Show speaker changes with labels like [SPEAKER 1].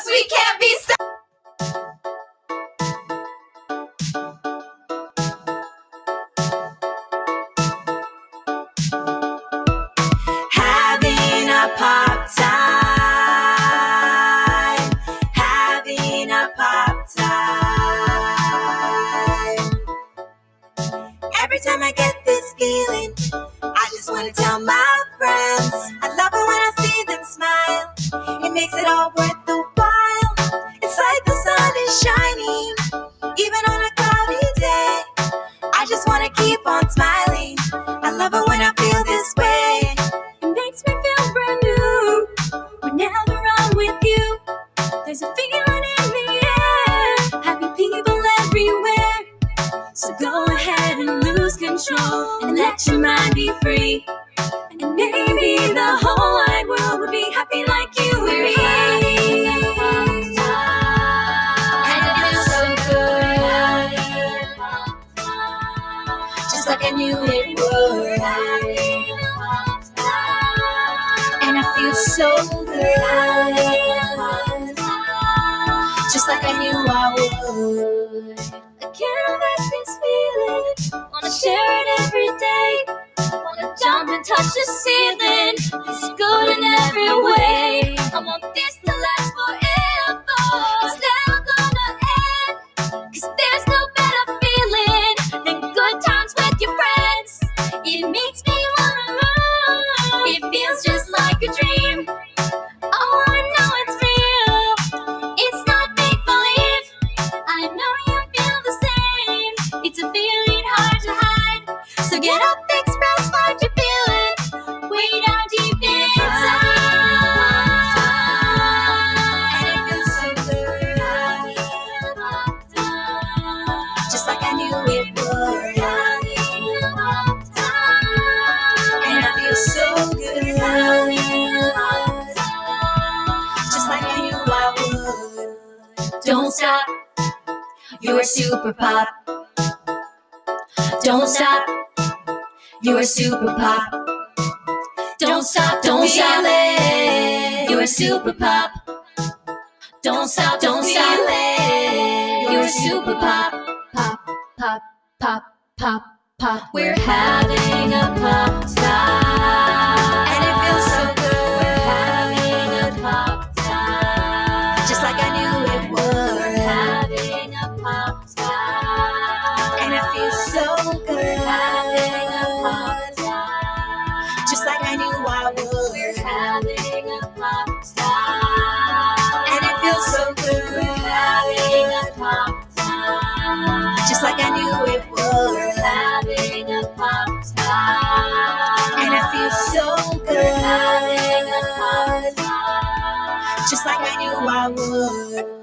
[SPEAKER 1] 'cause we can't be stopped. Having a pop time, having a pop time. Every time I get this feeling, I just want to tell my friends. I love it when I see them smile. It makes it all worth the while. It's like the sun is shining, even on a cloudy day. I just want to keep on smiling. I love it when I feel this way. It makes me feel brand new whenever I'm with you. There's a feeling in the air, happy people everywhere. So go ahead and lose control and let your mind be free. And maybe the whole wide world would be happy like you and me. And it feels so good, just like I knew it would. And I feel so good, just like I knew I would. I can't erase this feeling, wanna share it every day. Wanna jump and touch the ceiling, it's good in every way. I want this to last forever, it's never gonna end. 'Cause there's no better feeling than good times with your friends. It makes me wanna run, it feels just like a dream. Oh, I know it's real, it's not make-believe. I know you feel the same, it's a feeling hard to hide. So get up, express what you're feeling, way down deep inside. And it feels so good, just like I knew it would. And I feel so good, just like I knew I would. Don't stop, you're super pop. Don't stop, you're super pop. Don't stop, don't stop, you're super pop. Don't stop, don't stop, you're super pop. Pop, pop, pop, pop, pop. We're having a pop time, and it feels so good. We're having a pop time, just like I knew it would. We're having a pop time, and it feels so good. We're having a pop time, just like I knew I would. We're having a pop time, and it feels so good. We're having a pop time, just like I knew it would. We're having a pop time, and it feels so good. We're having a pop time, just like I knew I would.